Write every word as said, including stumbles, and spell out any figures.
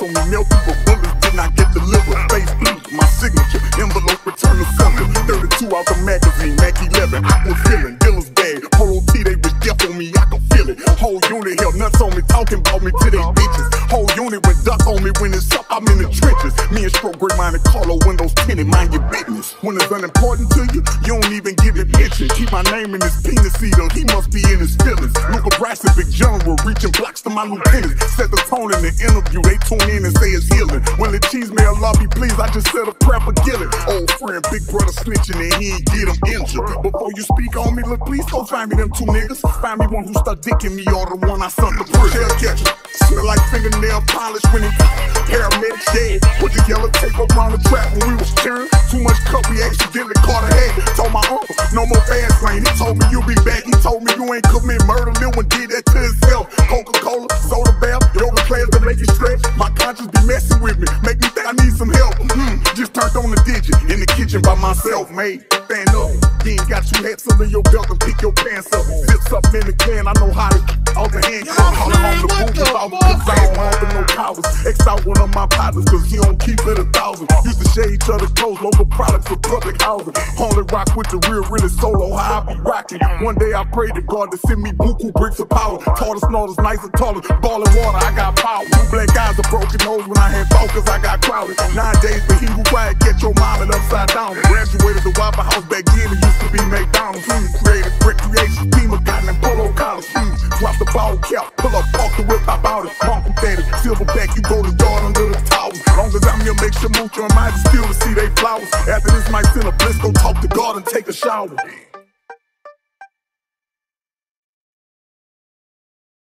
on me, melt through, but bullets did not get delivered. Face blue, my signature, envelope return to sender. thirty-two out the magazine, Mac eleven, I was feeling. Dealer's bag, Polo T, they was death on me, I can feel it. Whole unit held nuts on me, talking about me to they bitches. Whole unit went duck on me when it's up, I'm in the trenches. Me and Stroke, Great Mind, and Carlo, windows tinted, mind your business. When it's unimportant to you, you don't even give it mention. Keep my name in his penis eater, he must be in his feelings. Luca Brasi, big general, reaching blocks to my lieutenants. Set the tone in the interview, they tune in and say it's healing. When the cheese may Allah be pleased, I just said a prayer for Gillen. Old friend, big brother snitching and he ain't get him injured. Before you speak on me, look, please go find me them two niggas. Find me one who stuck dick in me or the one I sunk the push. Hell catcher, smell like fingernail polish when he paramedic dead. Put the yellow tape around the trap when we was cheering. Too much cup, we accidentally caught a head. Told my uncle, no more fast lane. He told me you'll be back. He told me you ain't commit murder. Lil one did that to himself. Coca-Cola, soda bath, yoga class to make it stretch. My conscience be messing with me, make me think I need some help. Mm, just turned on the digit in the kitchen by myself, mate. Stand up, you ain't got two hats under your belt and pick your pants up. Zips up in the can, I know how to off the hand. Calling on the booth without cause I don't have no powers. X out one of my partners cause he don't keep it a thousand. Used to share each other clothes, local products for public housing. Only rock with the real, really solo, how I be rocking. One day I prayed to God to send me buku bricks of power. Tallest, snorters, nice and taller, ballin' water, I got power. Two black eyes, a broken nose when I had focus, I got crowded. Nowadays, the he who quiet, catch your mom and upside down. Graduated the Waffle House back then, it used to be McDonald's. Mm, creative recreation, team of cotton and polo collars. Mm, drop the ball cap, pull up, off the whip, hop out it. Pump daddy, silverback, you go to yard under the towers. Long as I'm here, make sure mooch on my still to see they flowers. After this, might send a bliss, go talk to God and take a shower.